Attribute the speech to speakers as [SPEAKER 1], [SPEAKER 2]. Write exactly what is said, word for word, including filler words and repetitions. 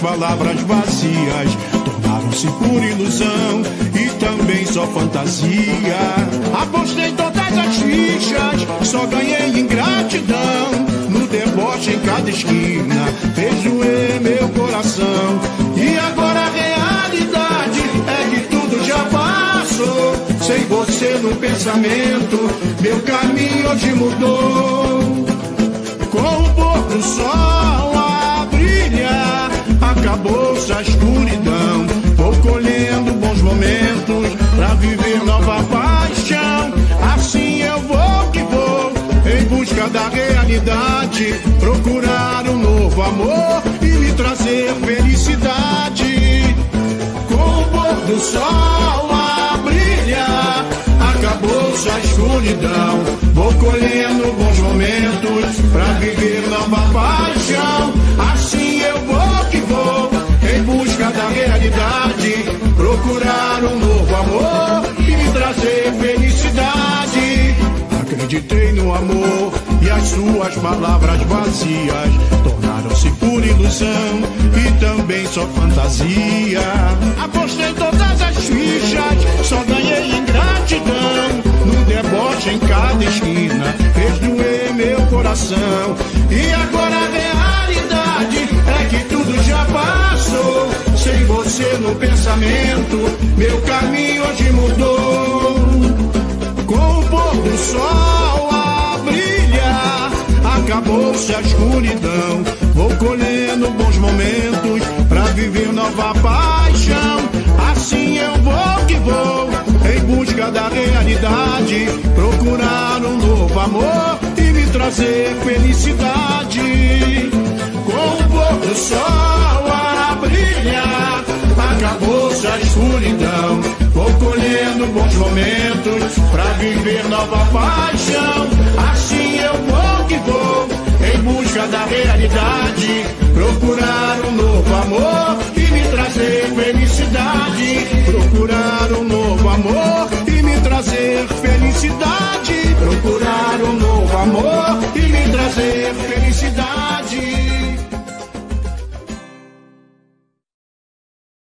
[SPEAKER 1] palavras vazias tornaram-se pura ilusão e também só fantasia. Apostei todas as fichas, só ganhei ingratidão. No deboche em cada esquina, fez doer meu coração. E agora a realidade é que tudo já passou. Sem você no pensamento, meu caminho hoje mudou. Com o pôr do sol a brilhar, acabou-se a escuridão. Vou colhendo bons momentos pra viver nova paixão. Assim eu vou que vou, em busca da realidade, procurar um novo amor e me trazer felicidade. Com o pôr do sol a brilhar, acabou-se a escuridão. Vou colhendo bons momentos pra viver nova paixão. Assim eu vou que vou, em busca da realidade, procurar um novo amor e me trazer felicidade. Acreditei no amor e as suas palavras vazias tornaram-se pura ilusão e também só fantasia. Apostei todas as fichas, só ganhei ingratidão. No deboche em cada esquina, fez doer meu coração. E agora a realidade é que tudo já passou. Sem você no pensamento, meu caminho hoje mudou. Com o pôr do sol a brilhar, acabou-se a escuridão. Vou colhendo bons momentos pra viver nova paixão. Assim eu vou que vou, em busca da realidade, procurar um novo amor e me trazer felicidade. Com o pôr do sol a brilhar, acabou-se a escuridão. Vou colhendo bons momentos pra viver nova paixão. Assim eu vou que vou, em busca da realidade, procurar um novo amor e me trazer felicidade. Procurar